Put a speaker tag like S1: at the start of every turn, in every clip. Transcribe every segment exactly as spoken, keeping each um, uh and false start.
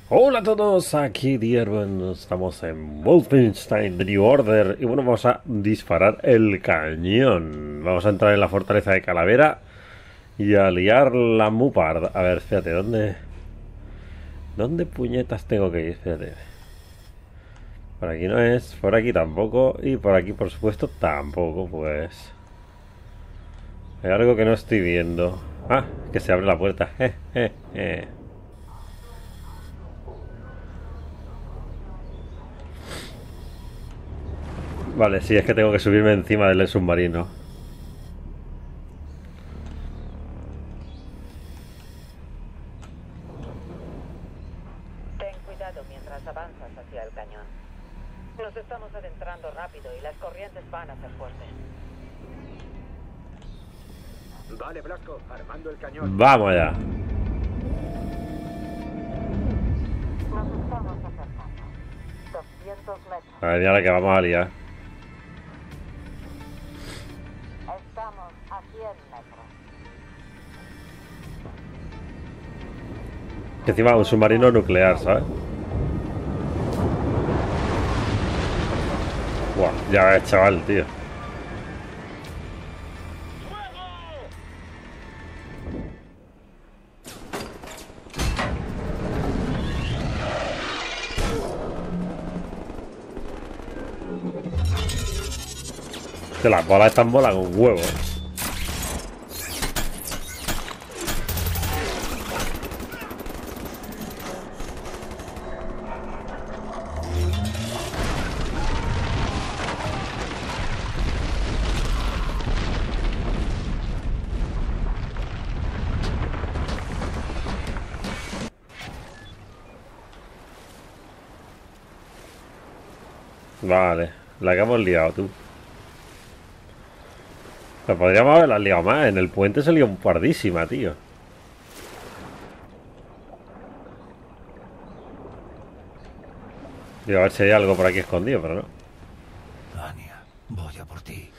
S1: Hola a todos, aquí Dierben, estamos en Wolfenstein The New Order y bueno, vamos a disparar el cañón. Vamos a entrar en la fortaleza de Calavera y a liar la Mupard. A ver, espérate, ¿dónde... ¿Dónde puñetas tengo que ir? Espérate. Por aquí no es, por aquí tampoco y por aquí por supuesto tampoco, pues... Hay algo que no estoy viendo. Ah, que se abre la puerta. Eh, eh, eh. Vale, sí, es que tengo que subirme encima del submarino.
S2: Ten cuidado mientras avanzas hacia el cañón. Nos estamos adentrando rápido y las corrientes van a ser fuertes.
S3: Vale, Blasco, armando el cañón.
S1: Vamos allá.
S2: Nos estamos acercando. doscientos metros.
S1: A ver, mira la que vamos a liar.
S2: Estamos a cien metros.
S1: Que encima un submarino nuclear, ¿sabes? Buah, ya ves, chaval, tío. Que las bolas están bolas con huevos. Vale, la que hemos liado, tú. Pero podríamos haberla liado más. En el puente se lió un pardísima, tío. Digo, a ver si hay algo por aquí escondido, pero no.
S4: Anya, voy a por ti.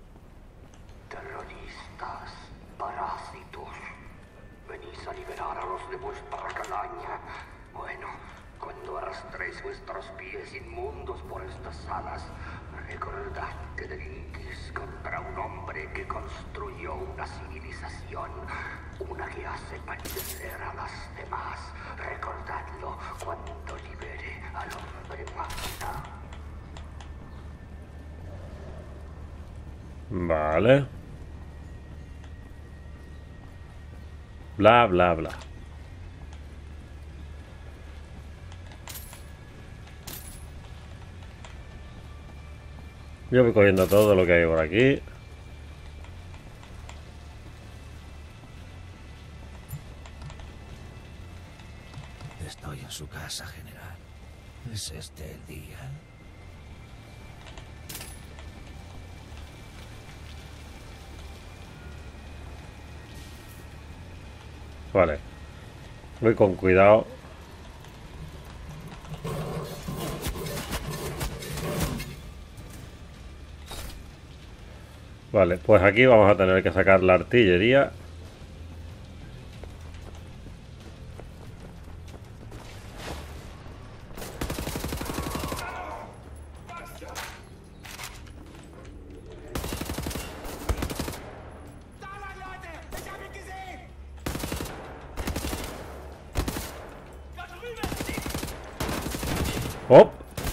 S5: Terroristas, parásitos, venís a liberar a los de vuestra calaña. Bueno, cuando arrastréis vuestros pies inmundos por estas salas, recordad que delinquís contra un hombre que construyó una civilización, una que hace padecer a las demás. Recordadlo cuando libere al hombre máquina.
S1: Vale. Bla, bla, bla. Yo voy cogiendo todo lo que hay por aquí.
S4: Estoy en su casa, general. ¿Es este el día?
S1: Vale. Voy con cuidado. Vale, pues aquí vamos a tener que sacar la artillería. ¡Oh!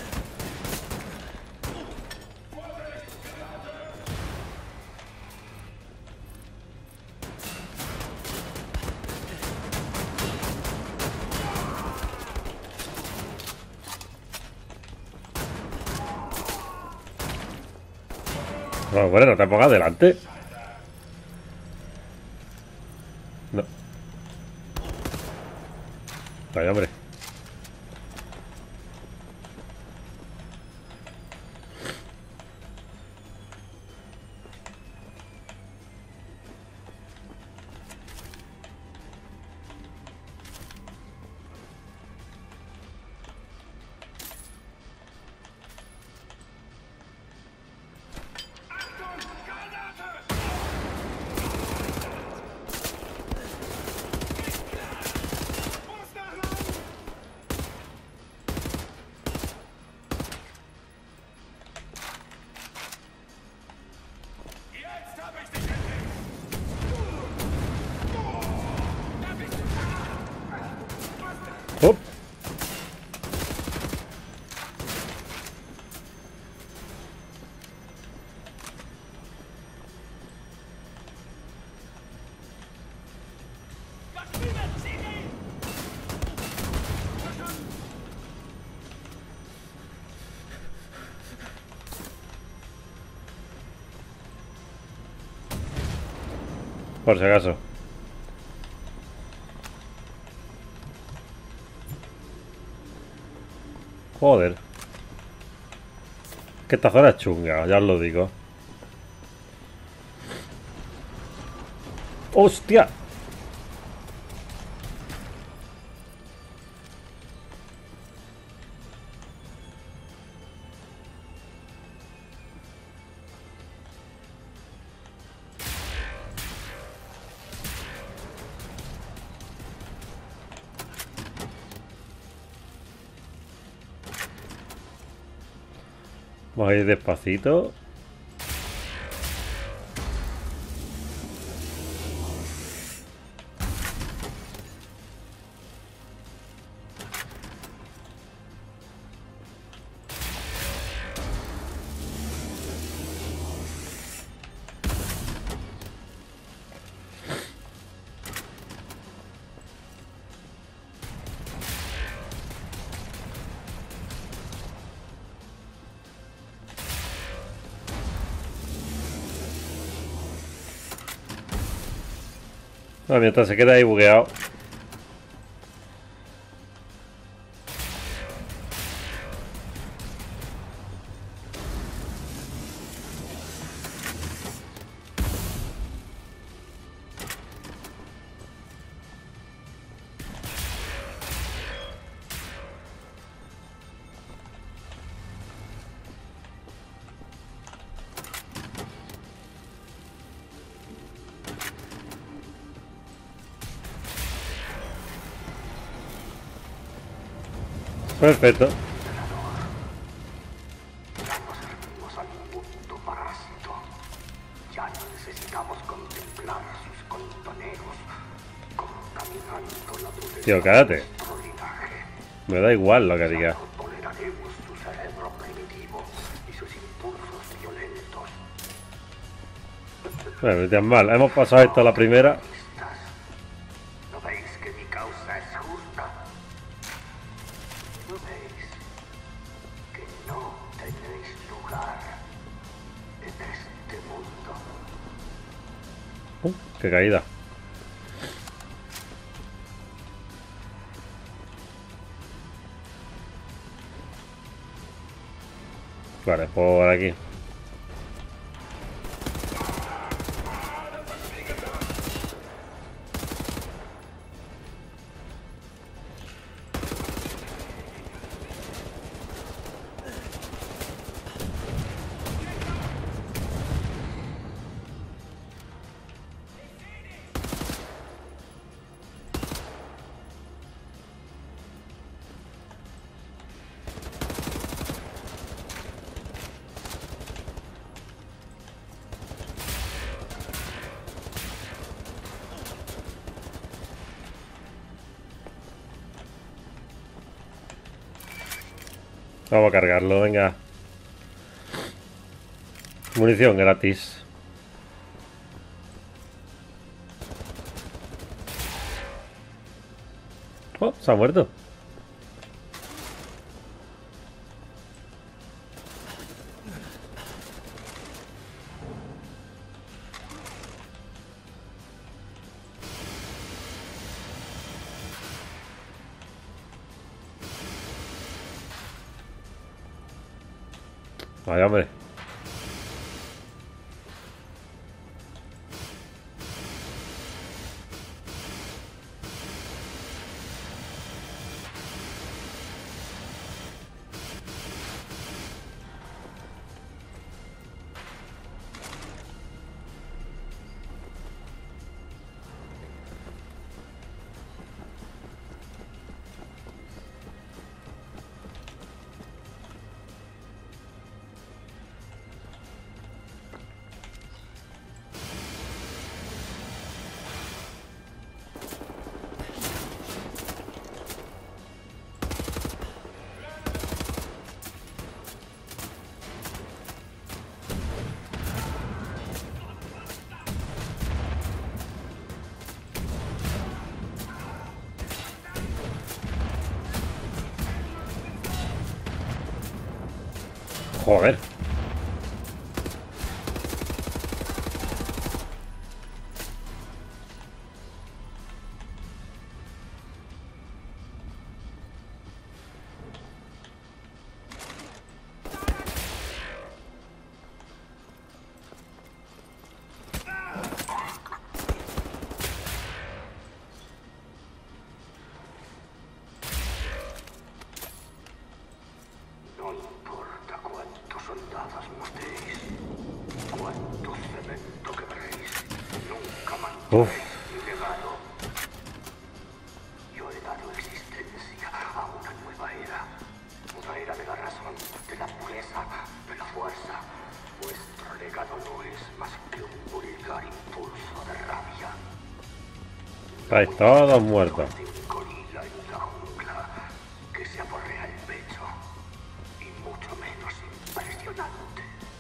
S1: No, bueno, no te pongas delante. No. Vaya, hombre. ¡Op! Por si acaso. Joder. Que esta zona es chunga, ya os lo digo. ¡Hostia! Vamos a ir despacito. Ah, mientras se queda ahí bugueado. Perfecto.
S5: Ya nos servimos al mundo parásito. Ya no necesitamos contemplar sus contoneros, contaminando la dureza
S1: Tío, cállate.
S5: de nuestro linaje.
S1: Me da igual lo que diga.
S5: No toleraremos su cerebro primitivo y sus impulsos violentos.
S1: Bueno, no te mal. Hemos pasado esto a la primera.
S5: ¿No veis que mi causa es justa? ¿No veis que no tenéis lugar en este mundo?
S1: Uh, qué caída. Vale, por aquí. Vamos a cargarlo, venga. Munición gratis. Oh, se ha muerto. Vaya, hombre. Joder.
S5: No importa cuántos soldados matéis, cuánto cemento quebréis, nunca
S1: Uf.
S5: mantendréis mi legado. Yo he dado existencia a una nueva era, una era de la razón, de la pureza, de la fuerza. Vuestro legado no es más que un vulgar impulso de rabia.
S1: Estáis todos muertos.
S5: De un gorila en la jungla que se aporrea el pecho, y mucho menos impresionante.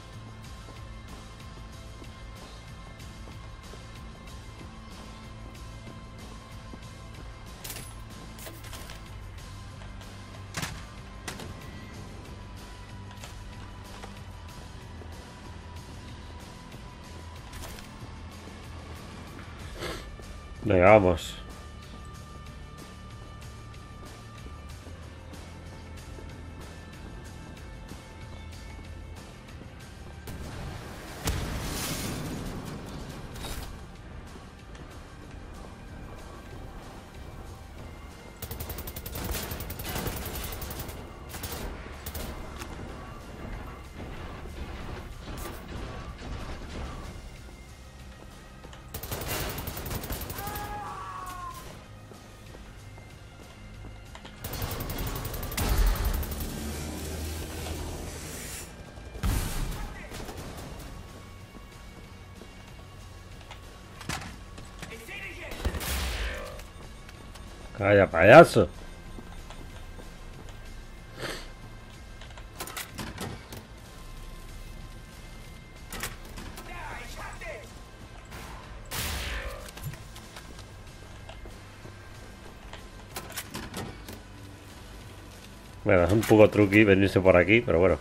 S1: Venga, vamos. Calla, payaso. Bueno, es un poco truqui venirse por aquí, pero bueno.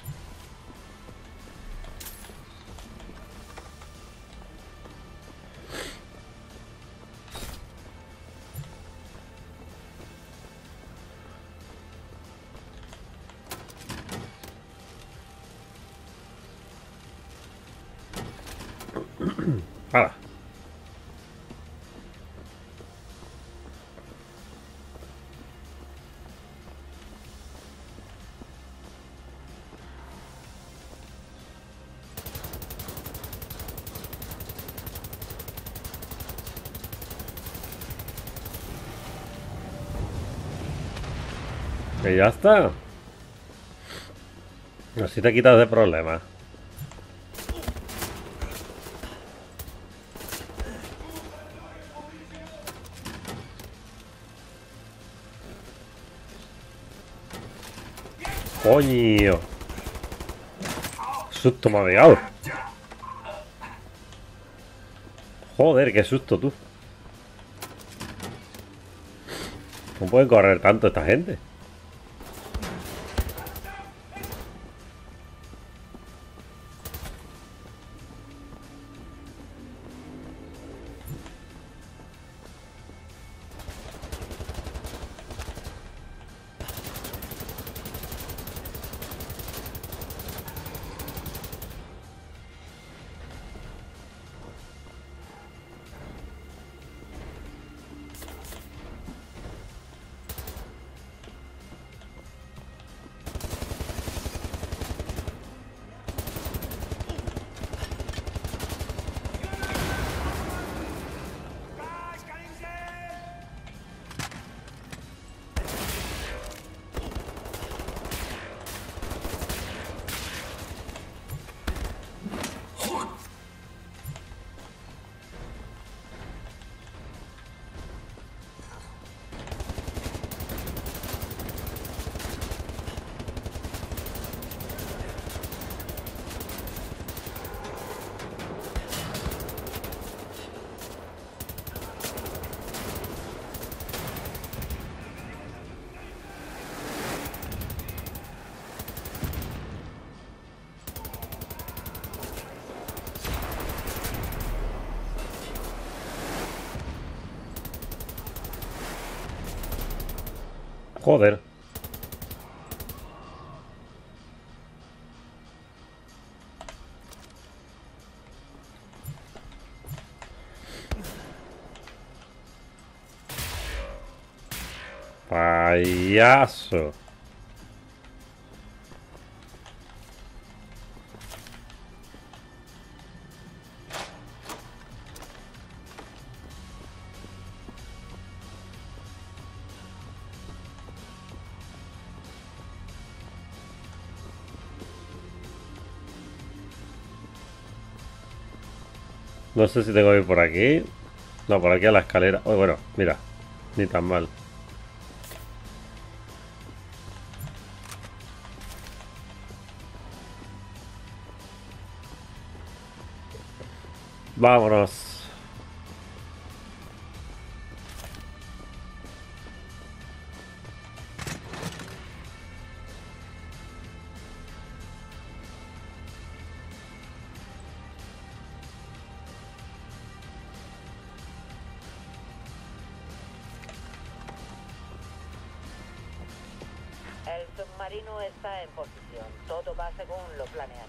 S1: ¡Hala! Y ya está. Así te quitas de problemas. Coño. Susto me ha pegado. Joder, qué susto tú. ¿Cómo pueden correr tanto esta gente? Joder. Payaso. No sé si tengo que ir por aquí. No, por aquí a la escalera. Oh, bueno, mira. Ni tan mal. Vámonos.
S2: El submarino está en posición. Todo va según lo planeado.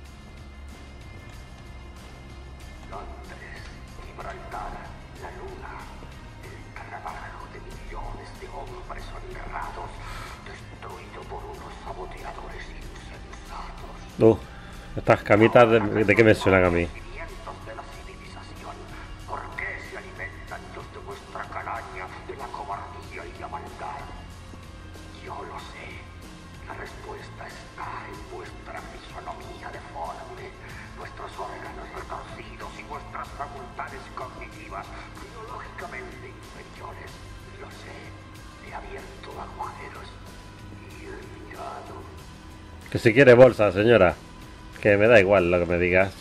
S5: Londres, Gibraltar, la Luna, el trabajo de millones de hombres honrados, destruido por unos saboteadores insensatos.
S1: Uh, estas camitas de, ¿de qué me suenan a mí?
S5: Cimientos de la civilización. ¿Por qué se alimentan los de vuestra calaña de la cobardía y la maldad? Yo lo sé. La respuesta está en vuestra fisonomía deforme, vuestros órganos retorcidos y vuestras facultades cognitivas biológicamente inferiores. Lo sé. He abierto agujeros y he mirado.
S1: Que si quiere bolsa, señora. Que me da igual lo que me digas.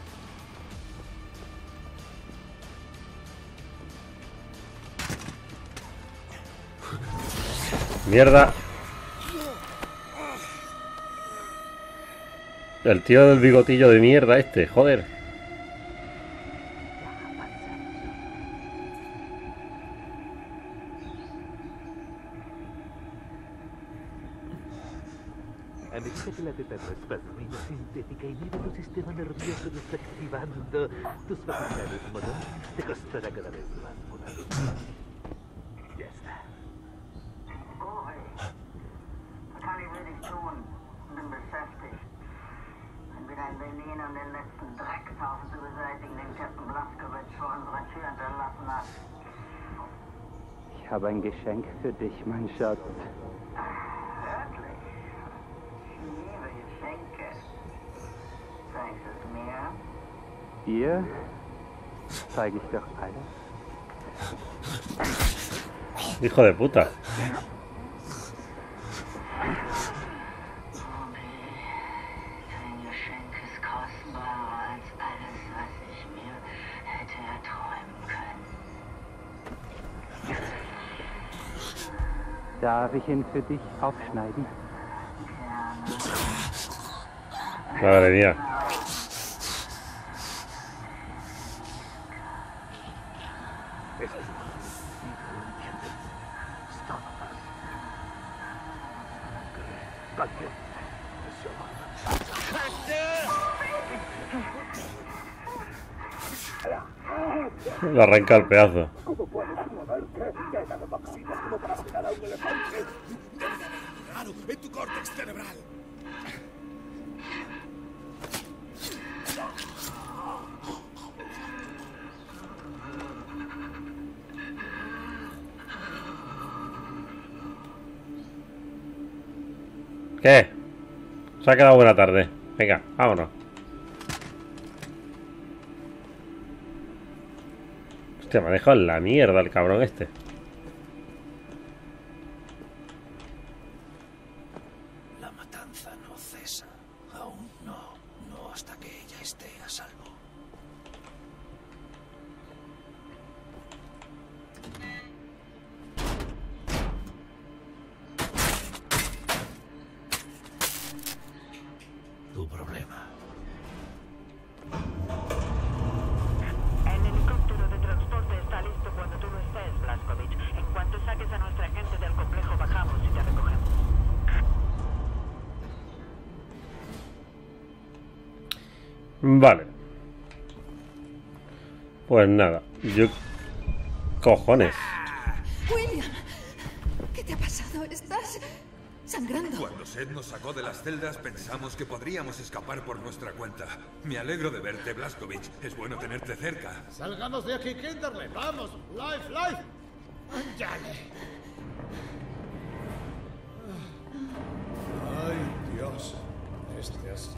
S1: Mierda. El tío del bigotillo de mierda este, joder.
S6: A medida que la teta no es pasmina sintética y mira tu sistema nervioso desactivando tus facultades motoras, te costará cada vez más volar. Ya está.
S7: Oh, hey. Was kann ich wirklich tun? Bin beschäftigt. Entweder in Berlin und den letzten Dreckshaufen zu beseitigen, den Captain Blazkowicz vor unserer Tür hinterlassen hat.
S8: Ich habe ein Geschenk für dich, mein Schatz.
S7: Wirklich? Ich liebe Geschenke. Zeigst es mir?
S8: Hier zeige ich doch alles.
S1: Hijo de puta.
S7: Dein Geschenk ist kostbarer als alles, was ich mir hätte erträumen können.
S8: Darf ich ihn für dich aufschneiden?
S1: Madre mía. Le arranca el pedazo.
S3: ¿Cómo puedes moverte? Te he dado toxinas como para pegar a un elefante.
S4: Claro, en tu córtex cerebral.
S1: ¿Qué? Se ha quedado buena tarde. Venga, vámonos. Hostia, me ha dejado en la mierda el cabrón este.
S4: La matanza no cesa. Aún no. No hasta que ella esté a salvo. Tu problema.
S2: El helicóptero de transporte está listo cuando tú no estés, Blazkowicz. En cuanto saques a nuestra gente del complejo, bajamos.
S1: Vale. Pues nada, yo... Cojones.
S9: William, ¿qué te ha pasado? ¿Estás sangrando?
S10: Cuando Seth nos sacó de las celdas pensamos que podríamos escapar por nuestra cuenta. Me alegro de verte, Blazkowicz. Es bueno tenerte cerca.
S3: Salgamos de aquí, Kinderle. Vamos, life, life. Ándale. Ay, Dios. Este es...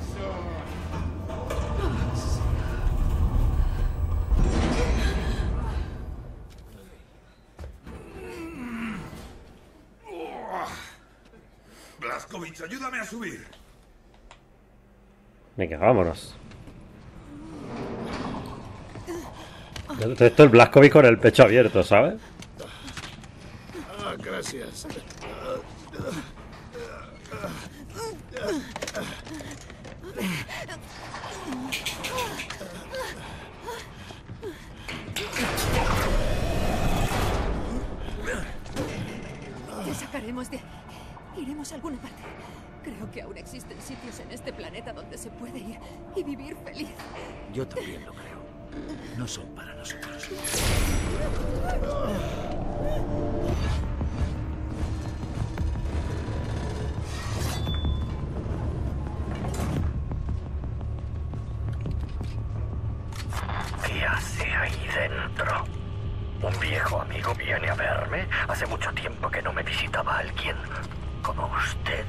S10: Blazkowicz, ayúdame a subir.
S1: Venga, vámonos. Esto es Blazkowicz con el pecho abierto, ¿sabes?
S3: Ah, gracias.
S9: Te sacaremos de... Iremos a alguna parte. Creo que aún existen sitios en este planeta donde se puede ir y vivir feliz.
S4: Yo también lo creo. No son para nosotros.
S5: ¿Qué hace ahí dentro? ¿Un viejo amigo viene a verme? Hace mucho tiempo que no me visitaba alguien como usted.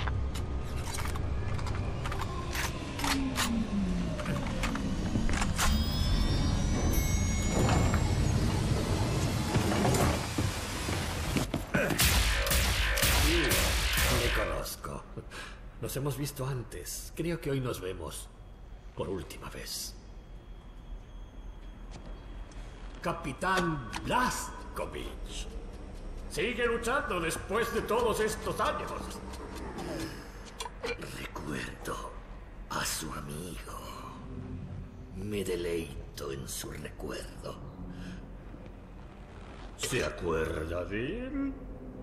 S4: Sí, me conozco. Nos hemos visto antes. Creo que hoy nos vemos por última vez. Capitán Blazkowicz. Sigue luchando después de todos estos años. Recuerdo a su amigo. Me deleito en su recuerdo. ¿Se acuerda de él?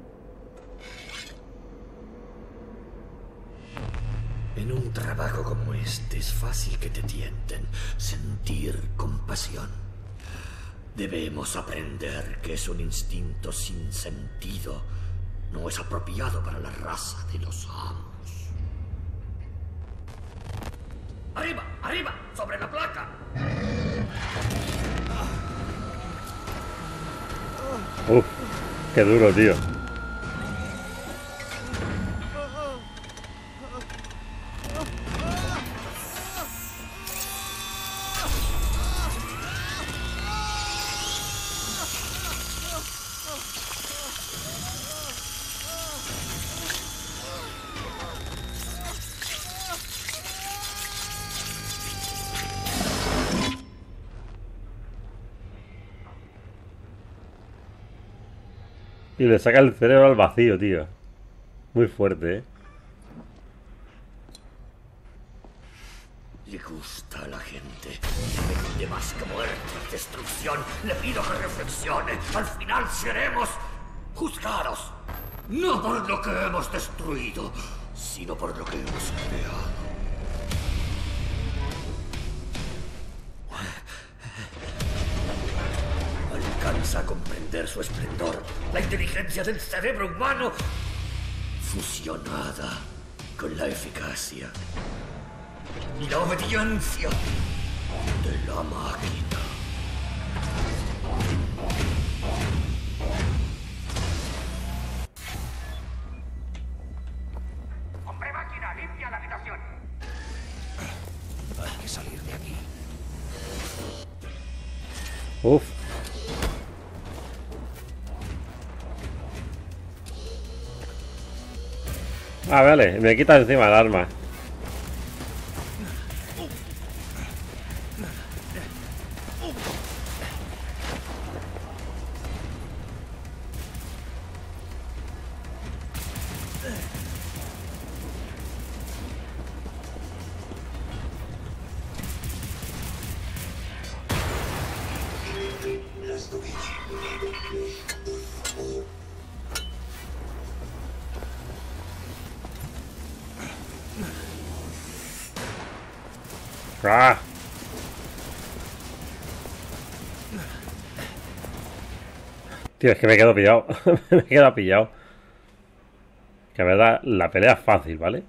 S4: En un trabajo como este es fácil que te tienten sentir compasión. Debemos aprender que es un instinto sin sentido. No es apropiado para la raza de los amos. ¡Arriba! ¡Arriba! ¡Sobre la placa!
S1: Uf, qué duro, tío. Y le saca el cerebro al vacío, tío. Muy fuerte, ¿eh?
S4: Le gusta a la gente. Le pide más que muerte y destrucción. Le pido que reflexione. Al final seremos juzgados. No por lo que hemos destruido, sino por lo que hemos creado. Alcanza a comprender su esplendor. La inteligencia del cerebro humano fusionada con la eficacia y la obediencia de la máquina.
S5: ¡Hombre máquina, limpia la habitación!
S4: Hay que salir de aquí.
S1: Uf. Ah, vale, me quita encima el arma. ¡Ah! Tío, es que me quedo pillado. Me quedo pillado. Que la verdad, la pelea es fácil, ¿vale?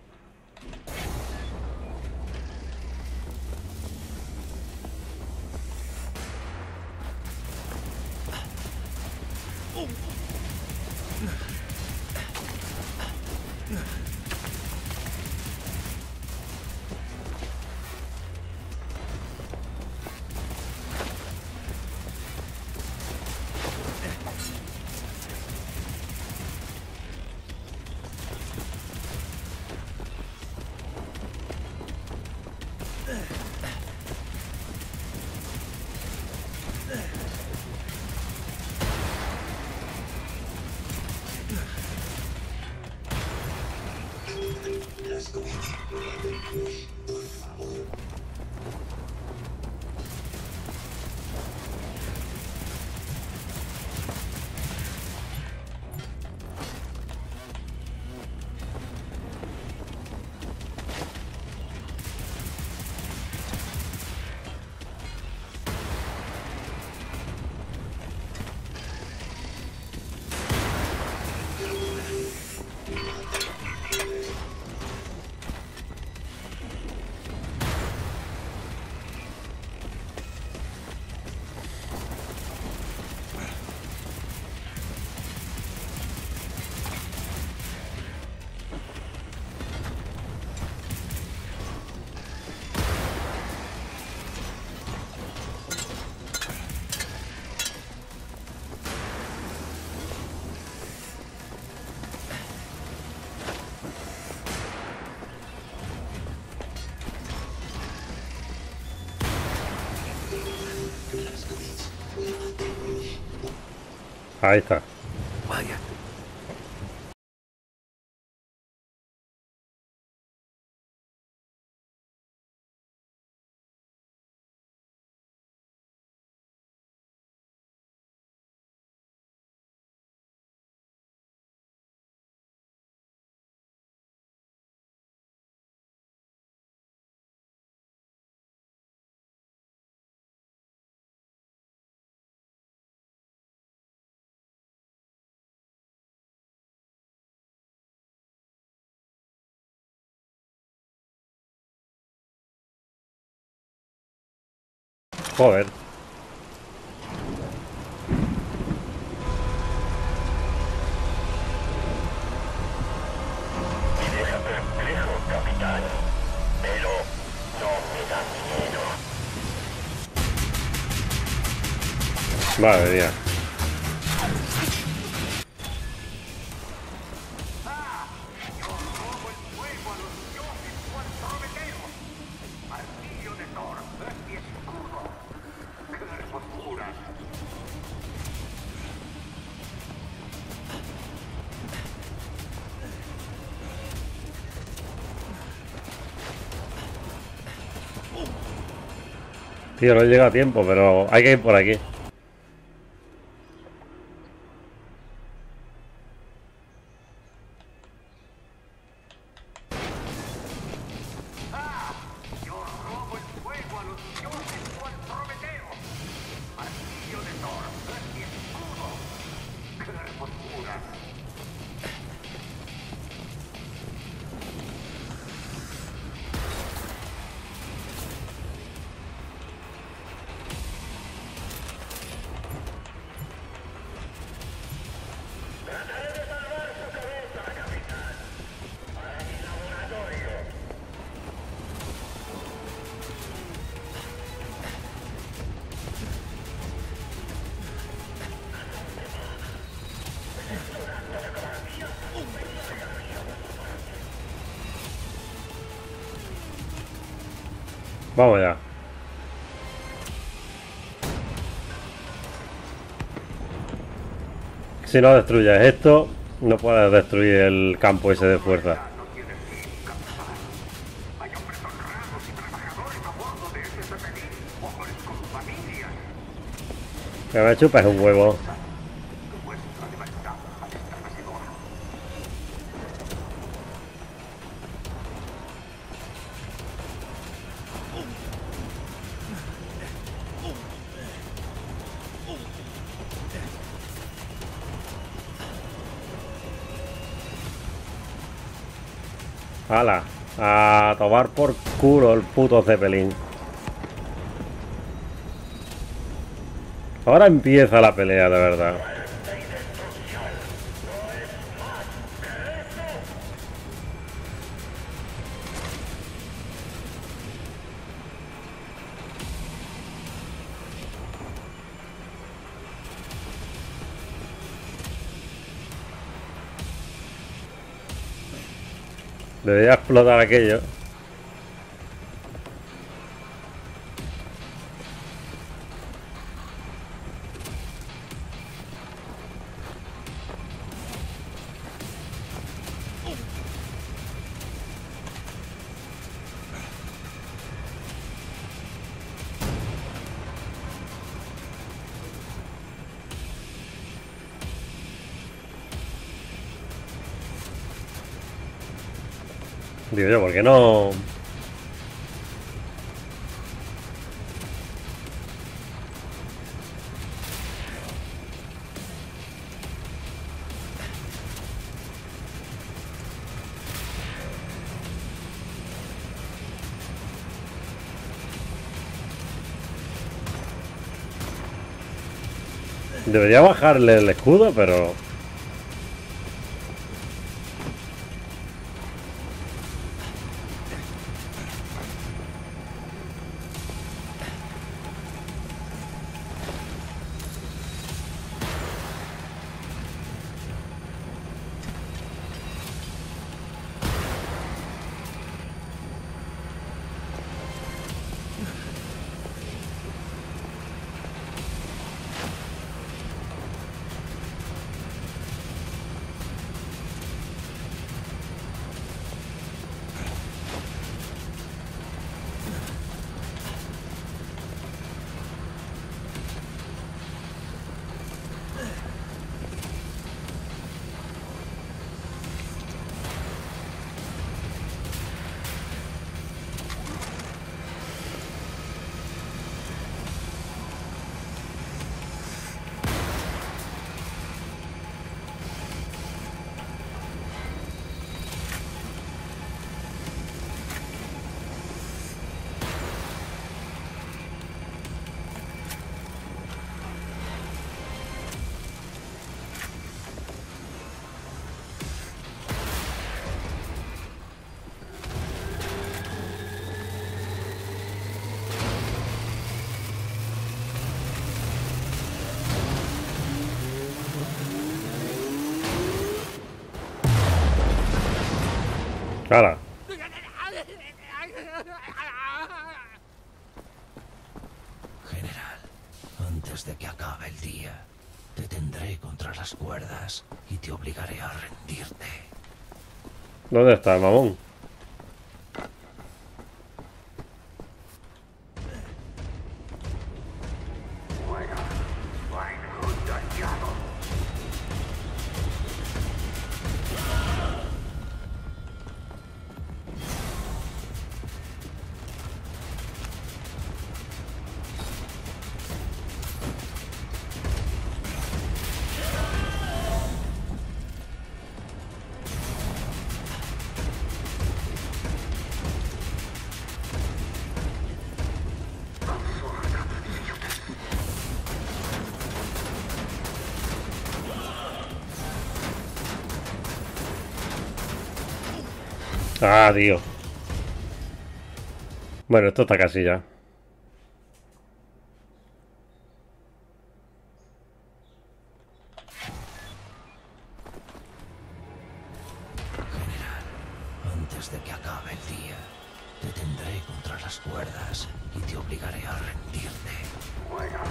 S1: Ahí está.
S6: Vaya.
S1: Joder.
S5: Me deja perplejo, capitán. Pero no me da miedo.
S1: Madre mía. Tío, no llega a tiempo, pero hay que ir por aquí. Vamos ya. Si no destruyes esto, no puedes destruir el campo ese de fuerza. Que me chupes un huevo. ¡Hala! A tomar por culo el puto Zeppelin. Ahora empieza la pelea de verdad. Debería explotar aquello. Digo yo, ¿por qué no? Debería bajarle el escudo, pero... ¡Hala!
S11: General, antes de que acabe el día, te tendré contra las cuerdas y te obligaré a rendirte.
S1: ¿Dónde está el mamón? Ah, tío. Bueno, esto está casi ya.
S11: General, antes de que acabe el día, te tendré contra las cuerdas y te obligaré a rendirte.
S5: Bueno,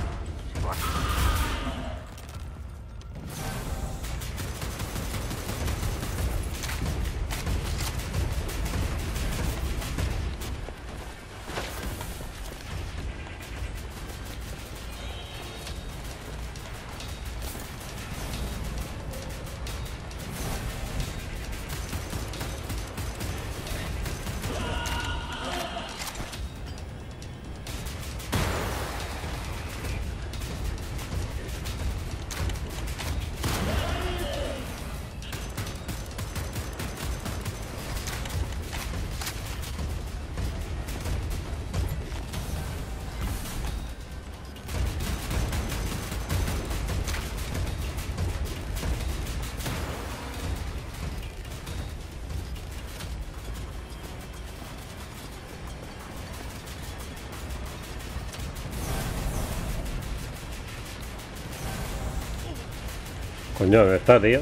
S1: Coño, ¿dónde está, tío?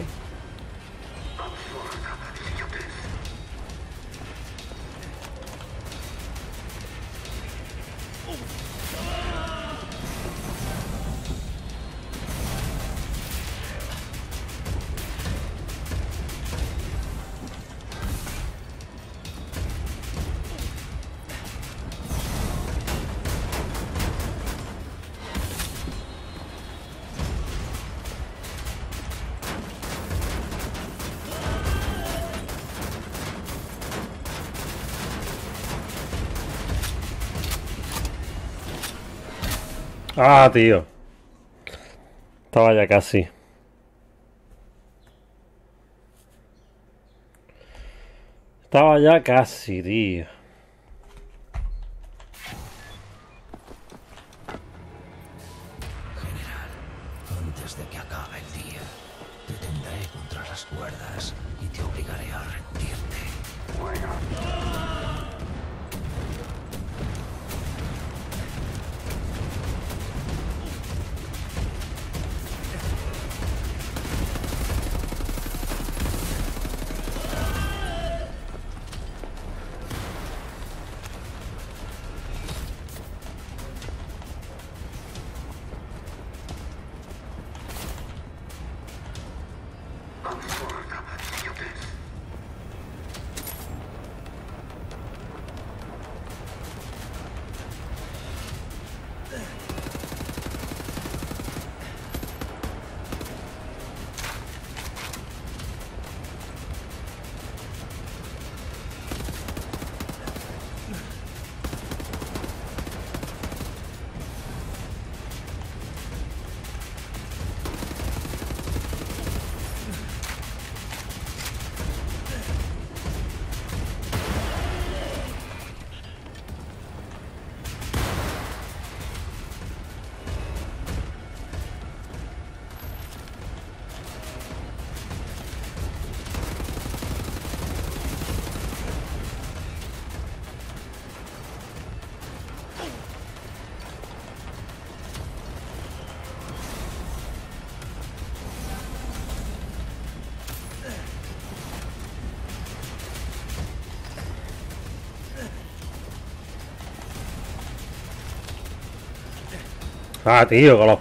S1: Ah, tío. Estaba ya casi. Estaba ya casi, tío.
S11: General, antes de que acabe el día, te tendré contra las cuerdas y te obligaré a rendirte.
S5: Bueno.
S1: Ah, tío, con los...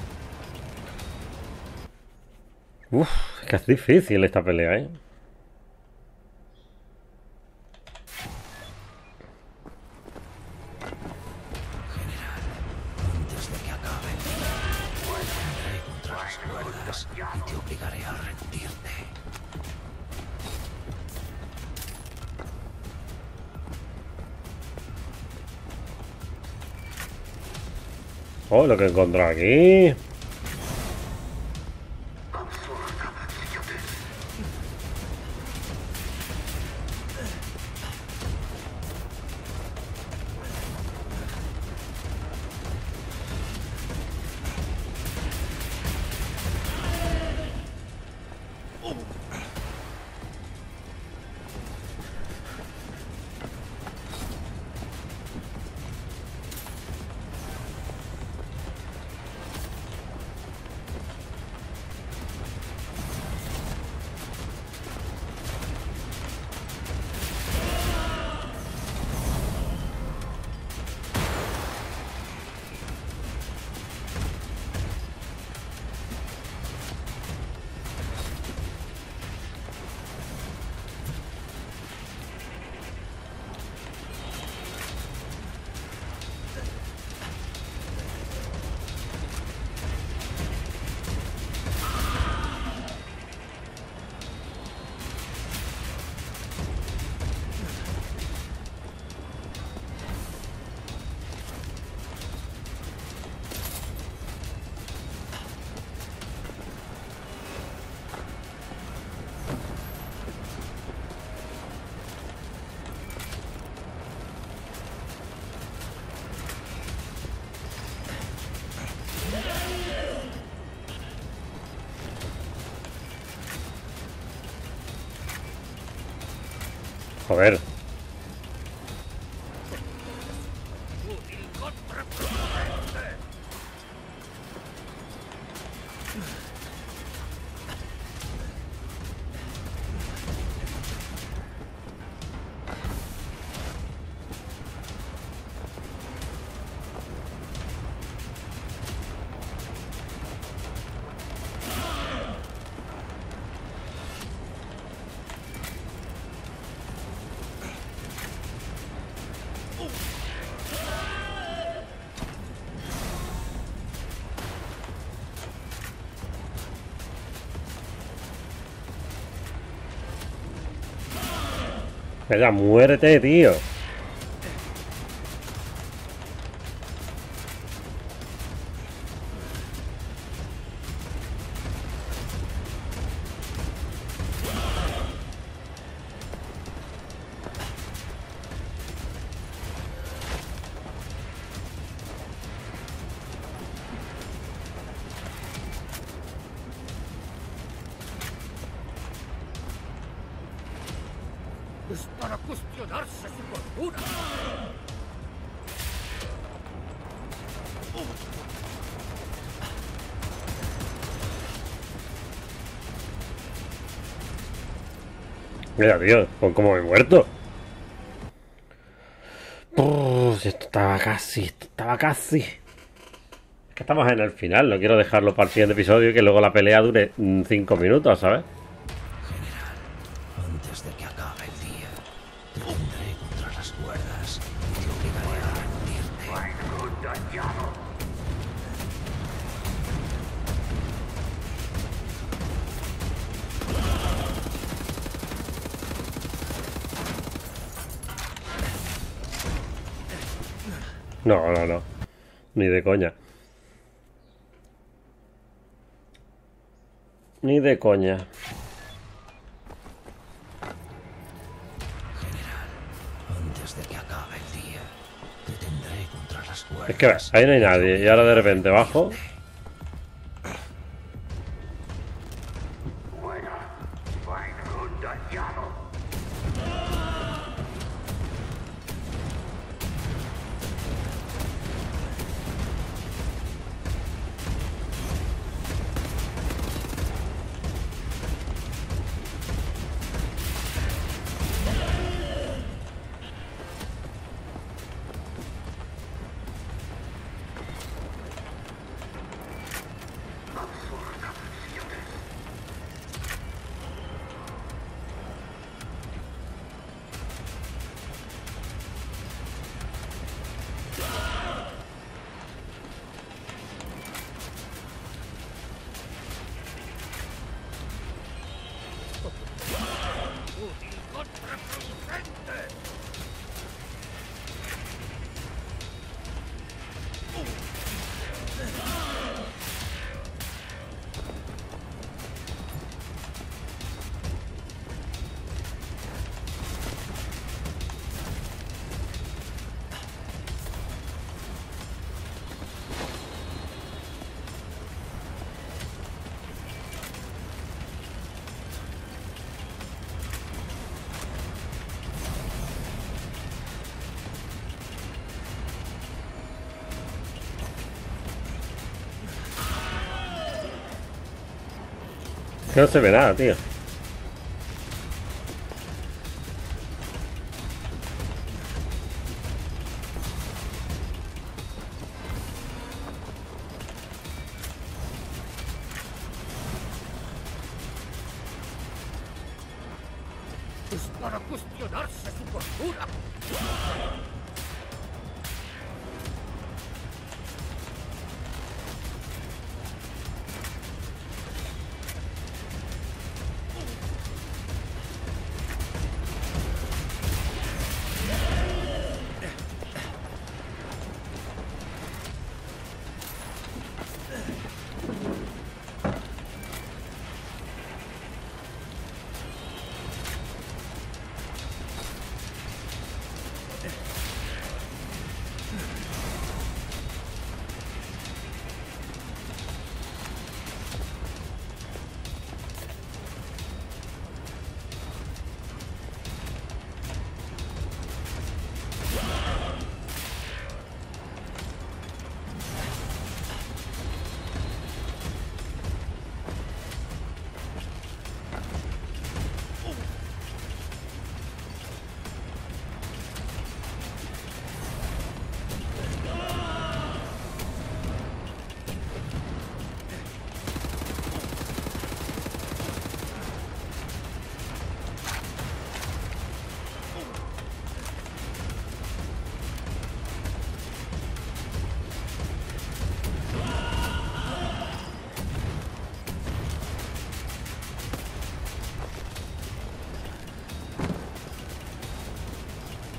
S1: Uf, es que es difícil esta pelea, ¿eh?
S11: General, antes de que acabe el día, te tendré contra las cuerdas y te obligaré a rendirte.
S1: Oh, lo que he encontrado aquí. Joder. Venga, muérete, tío.
S4: Es para cuestionarse su cordura.
S1: Mira, tío, con cómo me he muerto. Uf, esto estaba casi, esto estaba casi. Es que estamos en el final, no quiero dejarlo para el siguiente episodio y que luego la pelea dure cinco minutos, ¿sabes?
S11: Antes de que acabe el día, te tendré contra las cuerdas y te obligaré a rendirte.
S1: No, no, no. Ni de coña. Ni de coña.
S11: Antes de que acabe el día, te tendré contra las cuerdas.
S1: Es que ves, ahí no hay nadie y ahora de repente bajo. Que no se ve nada, tío.
S4: Es para cuestionarse su cordura.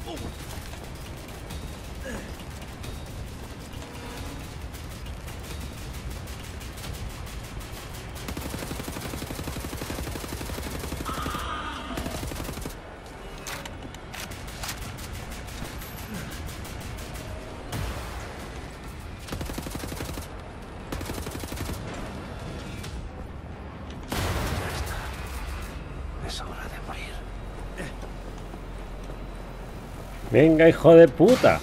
S1: Venga, hijo de puta.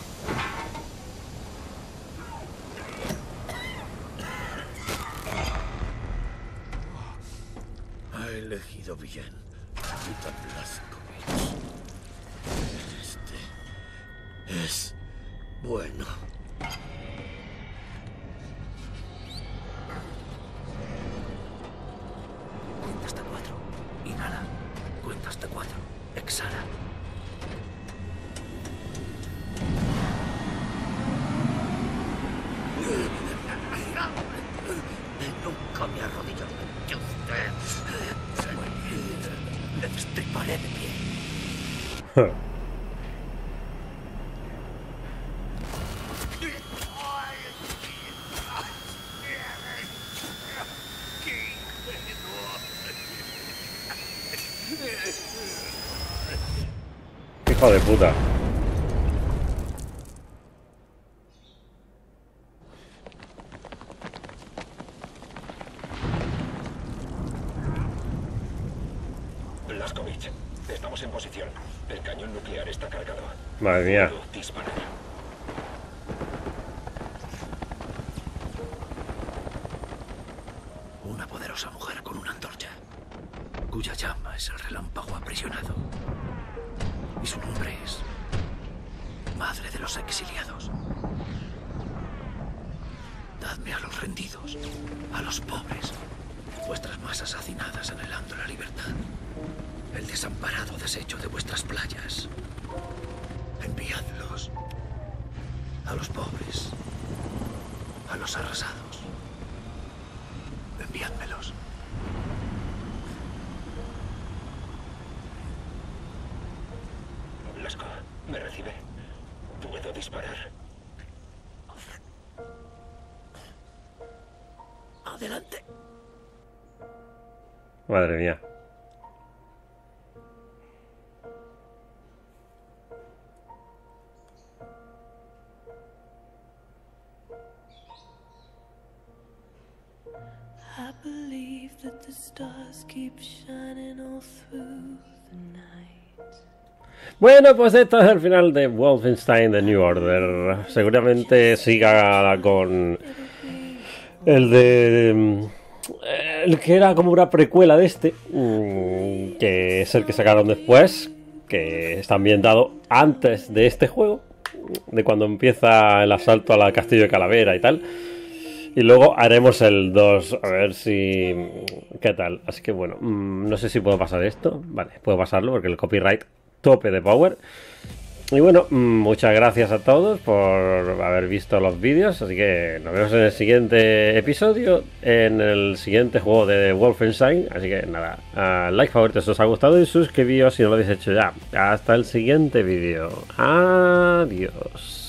S4: Ha elegido bien a Vita Blazkowicz. Este es bueno.
S11: Cuenta hasta cuatro. Inhala. Cuenta hasta cuatro. Exhala.
S4: Nunca me arrodillaré ante usted.
S11: Le destriparé de pie.
S1: Hijo de puta.
S12: Blazkowicz, estamos en posición. El cañón nuclear está cargado.
S1: Madre mía.
S12: Puedo disparar.
S11: Una poderosa mujer con una antorcha, cuya llama es el relámpago aprisionado. Y su nombre es Madre de los Exiliados. Dadme a los rendidos, a los pobres, vuestras masas hacinadas anhelando la libertad, el desamparado desecho de vuestras playas. Enviadlos a los pobres, a los arrasados. Enviádmelos.
S12: Blasco, ¿me recibe? ¿Puedo disparar?
S4: Adelante.
S1: Madre mía.
S13: I believe that the stars keep shining all through the night.
S1: Bueno, pues esto es el final de Wolfenstein The New Order. Seguramente siga con el de... el que era como una precuela de este, que es el que sacaron después, que está ambientado antes de este juego, de cuando empieza el asalto al castillo de Calavera y tal. Y luego haremos el dos, a ver si... ¿qué tal? Así que bueno, no sé si puedo pasar esto. Vale, puedo pasarlo porque el copyright tope de power. Y bueno, muchas gracias a todos por haber visto los vídeos. Así que nos vemos en el siguiente episodio, en el siguiente juego de Wolfenstein. Así que nada, uh, like, favorito si os ha gustado y suscribíos si no lo habéis hecho ya. Hasta el siguiente vídeo. Adiós.